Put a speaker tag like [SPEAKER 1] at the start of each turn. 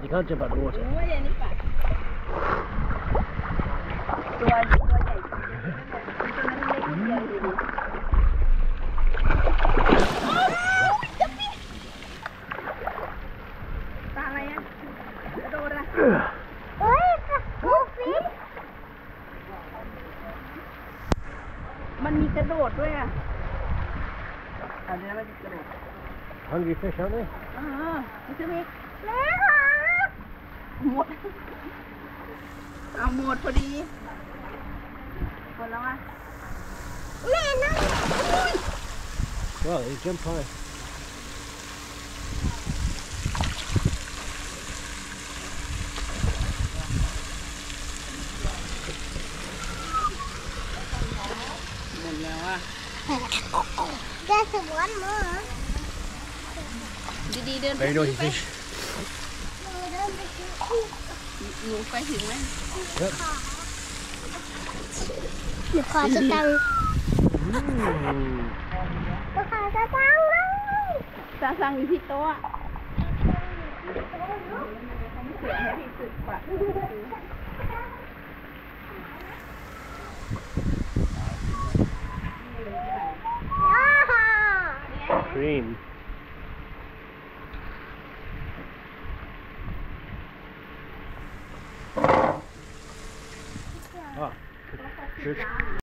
[SPEAKER 1] You can't jump out of the water.
[SPEAKER 2] ตัวใหญ่ตัวใหญ่ตัวนั้นเล็กนิดเดียวอยู่ตาอะไรอ่ะกระโดดอ่ะเฮ้ยลูกฟิชมันมีกระโดดด้วยอ่ะอันนี้มันกระโดด
[SPEAKER 1] Hungry fish, aren't they?
[SPEAKER 2] มันจะมีแม่หมดเอาหมดพอดีหมดแล้วอ่ะแม่นั่น
[SPEAKER 1] Well, they jump high.
[SPEAKER 2] หมดแล้วอ่ะ
[SPEAKER 3] There's one more.
[SPEAKER 2] ดีๆเดินไป
[SPEAKER 1] Very naughty fish.
[SPEAKER 2] หนูไปถึงไหม
[SPEAKER 1] Yep.
[SPEAKER 3] หนูขอสตังค์
[SPEAKER 1] Mm.
[SPEAKER 3] หนูขอสตังค์เลย
[SPEAKER 2] สั่งอยู่ที่โต๊ะเสียให้พี่สึกปะ
[SPEAKER 1] Green. Ah, fish.